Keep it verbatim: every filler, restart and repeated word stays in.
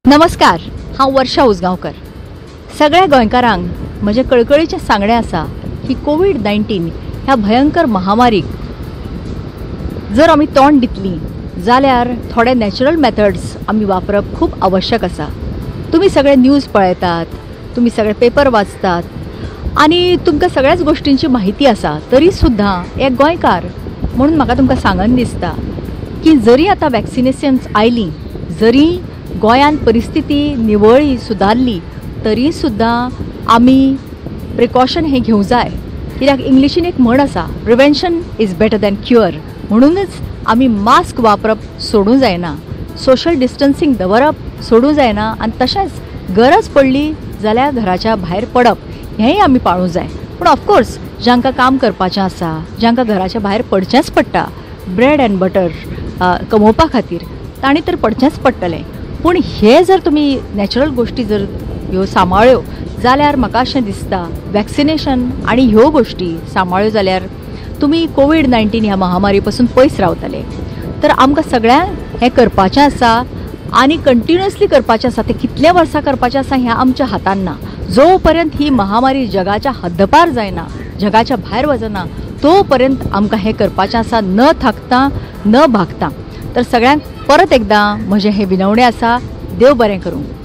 नमस्कार, हांव वर्षा उसगांवकर. सगळ्या गोंयकारांक म्हजे कळकळीचें सांगणें आसा की कोविड नायन्टीन ह्या भयंकर महामारीक जर आमी तोंड दितलीं जाल्यार थोडे नॅचरल मेथड्स आमी वापरप खूब आवश्यक आसा. तुमी सगळे न्यूज पळयतात, तुमी सगळे पेपर वाचतात आनी तुमकां सगळ्याच गोश्टींची माहिती आसा. तरी सुद्दां एक गोंयकार म्हणून म्हाका तुमकां सांगन दिसता की जरी आतां वॅक्सिनेशन्स आयलीं, जरी गोंयांत परिस्थिती निवळी सुदारली, तरी सुद्दां आमी प्रिकॉशन हे घेवं जाय. कित्याक इंग्लिशीन एक म्हण आसा, prevention is better than cure. म्हणूनच आमी मास्क वापरप सोडूं जायना, सोशल डिस्टन्सिंग दवरप सोडूं जायना आनी तशेंच गरज पडली जाल्यार घराच्या भायर पडप हेंय आमी पाळूं जाय. पूण ऑफकोर्स जांकां काम करपाचें आसा, जांकां घराच्या भायर पडचेंच पडटा ब्रेड एंड बटर कमोवपा खातीर, तांणी तर पडचेंच पडटलें. पूण हे जर तुमी नॅचरल गोश्टी जर ह्यो सांबाळ्यो जाल्यार म्हाका अशें दिसता वॅक्सिनेशन आनी ह्यो गोश्टी सांबाळ्यो जाल्यार तुमी कोविड नायन्टीन ह्या महामारी पासून पयस रावतले. तर आमकां सगळ्यांक हें करपाचें आसा आनी कंटिन्युअसली करपाचें आसा. तें कितल्या वर्सां करपाचें आसा हें आमच्या हातान ना. जो पर्यंत ही महामारी जगाच्या हद्दपार जायना, जगाच्या भायर वचना, तो पर्यंत आमकां हें करपाचें आसा, न थाकता न भागता. तर सगळ्यांक परत एकदां म्हजें हें विनवणें आसा. देव बरें करूं.